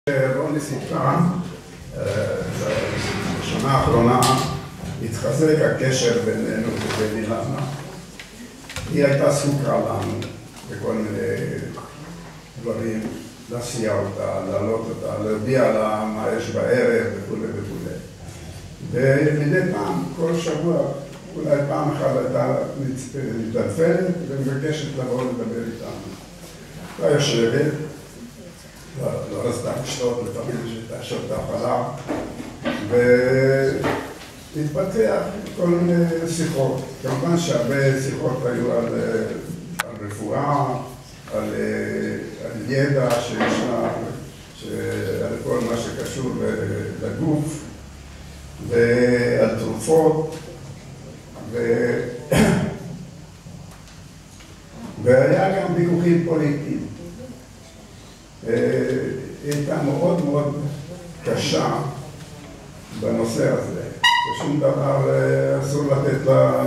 רוני סיפרה, בשנה האחרונה התחזק הקשר בינינו ובין אילנה. היא הייתה זקוקה לנו בכל מיני דברים, להסיע אותה, להעלות אותה, להודיע לה מה יש בערב וכו' וכו'. ומדי פעם, כל שבוע, אולי פעם אחת הייתה מתעדפנת ומבקשת לבוא לדבר איתנו. הייתה יושבת, לא רצתה לשתות, לפעמים שהייתה שותה חלב, והתפתח כל מיני שיחות. כמובן שהרבה שיחות היו על רפואה, על ידע שישנה, על כל מה שקשור לגוף, ועל תרופות, והיה גם ויכוחים פוליטיים. היא הייתה מאוד מאוד קשה בנושא הזה. שום דבר אסור לתת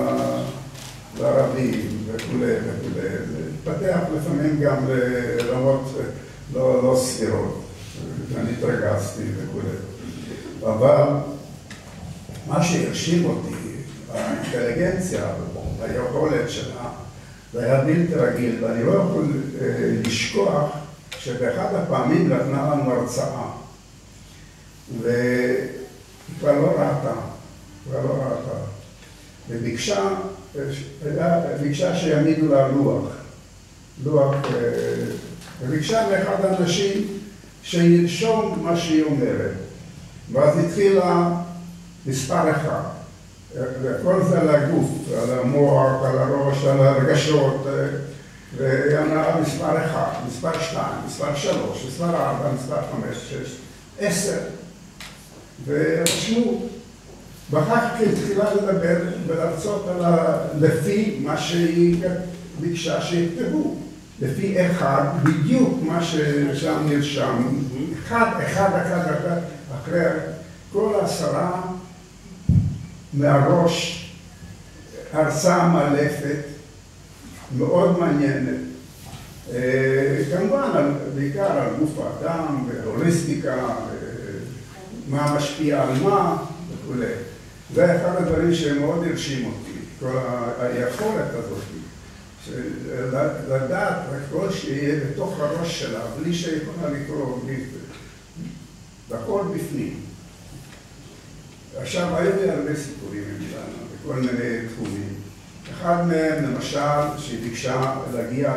לערבים וכו' וכו'. זה התפתח לפעמים גם לרמות לא סבירות. אני התרגזתי וכו'. אבל מה שהרשים אותי, האינטליגנציה, היכולת שלה, זה היה בלתי רגיל, ואני לא יכול לשכוח שבאחד הפעמים נתנה לנו הרצאה, והיא כבר לא ראתה, וביקשה שיעמידו לה לוח, וביקשה מאחד האנשים שירשום מה שהיא אומרת, ואז התחילה מספר אחד, וכל זה על הגוף, על המוח, על הראש, על הרגשות, והיא אמרה מספר 1, מספר 2, מספר 3, מספר 4, מספר 5, 6, 10. ורשמו, ואחר כך התחילה לדבר ולהרצות לפי מה שהיא ביקשה שיכתבו. לפי אחד, בדיוק מה ששם נרשם, אחד, אחרי כל 10 מהראש, הרצאה מאלפת, מאוד מעניינת. כמובן, בעיקר על גוף האדם, והוליסטיקה, מה משפיע על מה וכו'. זה אחד הדברים שמאוד הרשים אותי, כל היכולת הזאת, לדעת הכל שיהיה בתוך הראש שלה, בלי שיכולה לקרוא, והכל בפנים. עכשיו, היו לי הרבה סיפורים עם אילנה, בכל מיני תחומים. אחד מהם, למשל, שהיא ביקשה להגיע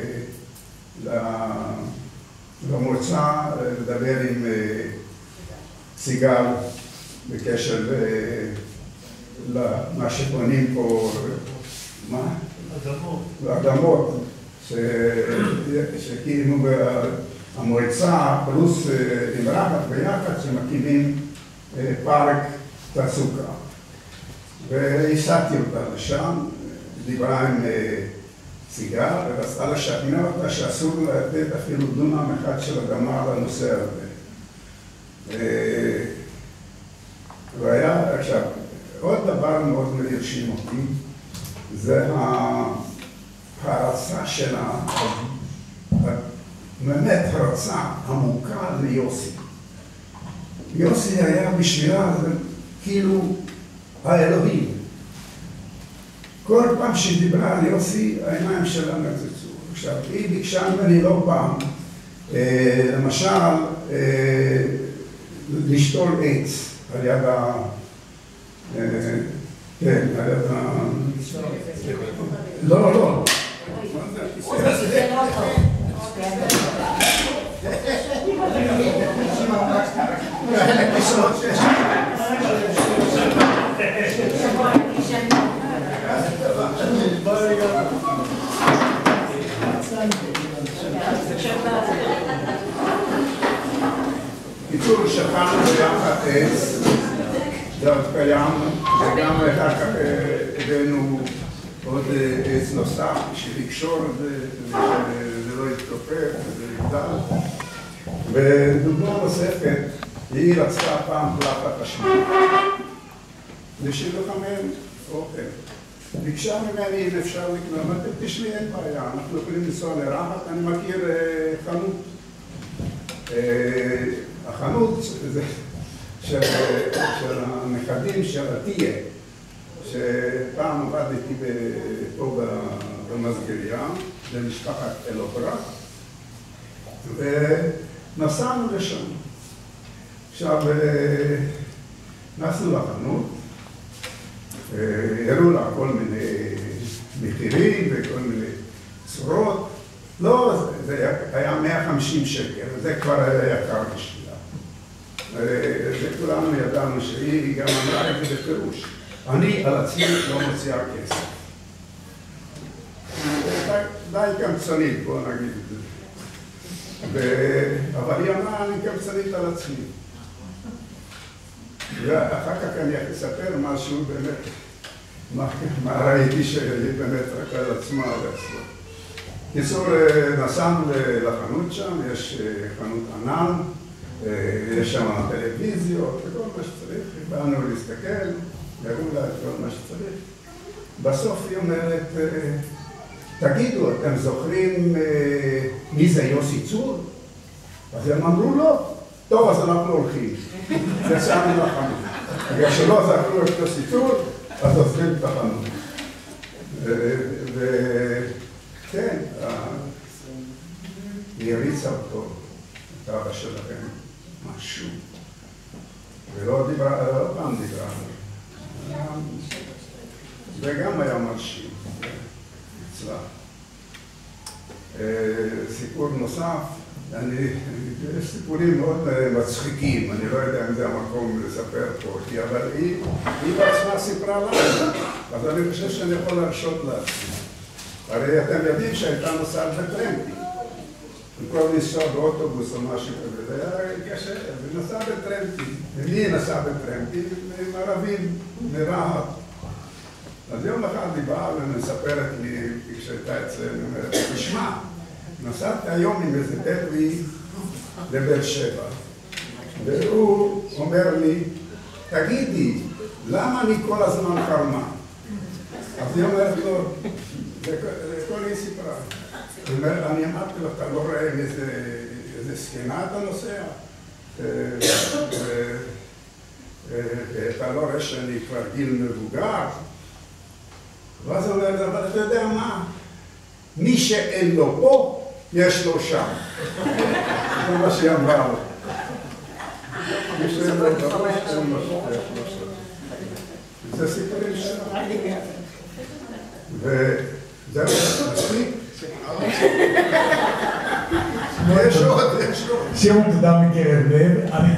למועצה, לדבר עם סיגל בקשר למה שפונים פה, מה? אדמות. שכאילו המועצה פלוס עם רחת ביחד שמקימים פארק תעסוקה. והסעתי אותה לשם, דיברה עם סיגל, ורצתה לשכנע אותה שאסור לתת אפילו דונם אחד של אדמה לנושא הזה. והיה, עכשיו, עוד דבר מאוד מרשים אותי, זה ההרצה שלה, באמת הרצה עמוקה ליוסי. יוסי היה בשבילה כאילו האלוהים. כל פעם שהיא דיברה על יוסי, העיניים שלה נרצצו. עכשיו, היא ביקשה ממני לא פעם, למשל, לשתול עץ על יד כן, על יד לא. קיצור, שכחנו ביחד עץ, זה עוד קיים, וגם אחר כך הבאנו עוד עץ נוסף בשביל לקשור את זה, שזה לא יתכופף וזה יגדל. ודוגמה נוספת, היא רצתה פעם פלטת חשמל. בשביל לחמם אוכל. ביקשה ממני אם אפשר לקנות, תשמעי אין בעיה, אנחנו יכולים לנסוע לרחת, אני מכיר חנות. החנות של הנכדים של עתיה, שפעם עבדתי פה במסגריה, למשפחת אלוברה, ונסענו לשם. עכשיו, נסענו לחנות, הראו לה כל מיני מחירים וכל מיני צורות. לא, זה היה 150 שקל, זה כבר היה יקר בשבילה. וכולנו ידענו שהיא גם אמרה את זה בפירוש. אני על עצמי לא מוציאה כסף. די קמצנית, בואו נגיד את זה. אבל היא אמרה, אני קמצנית על עצמי. ואחר כך אני אספר משהו באמת, מה ראיתי שהיא באמת רק על עצמה לעשות. קיצור, נסענו לחנות שם, יש חנות ענן, יש שם טלוויזיות וכל מה שצריך, באנו להסתכל, יראו לה את כל מה שצריך. בסוף היא אומרת, תגידו, אתם זוכרים מי זה יוסי צור? אז הם אמרו לא. טוב, אז אנחנו הולכים. יצאנו לחנות. בגלל שלא זכרו את יוסי צור, אז עוזבים את החנות. וכן, היא הריצה אותו, את אבא שלכם, משהו. ולא דיברה, לא פעם דיברה. וגם היה מרשים. אצלה. סיפור נוסף, סיפורים מאוד מצחיקים, אני לא יודע אם זה המקום לספר פה, אבל היא בעצמה סיפרה לנו, אז אני חושב שאני יכול להרשות לעצמי. הרי אתם יודעים שהייתה נוסעת בטרמפים, במקום לנסוע באוטובוס או משהו כזה, זה היה קשה, היא נסעה בטרמפים. ומי נסעה בטרמפים? עם ערבים, מרהט. אז יום אחד היא באה ומספרת לי, כשהייתה אצלנו, אומרת, תשמע, נסעתי היום עם איזה בדואי לבאר שבע, והוא אומר לי, תגידי, למה אני כל הזמן חרמה? אז היא אומרת לו, זה כל היא סיפרה. אני אמרתי לו, אתה לא רואה איזה סכנה אתה נוסע? ואתה לא רואה שאני כבר גיל מבוגר? ואז הוא אומר, אבל אתה יודע מה? מי שאין לו פה, יש לו שם. זה מה שהיא אמרה לו. מי שאין לו פה, יש לו שם. זה סיפורים שלנו. וזהו, מספיק. יש עוד. שמעון, תודה מקרב לב.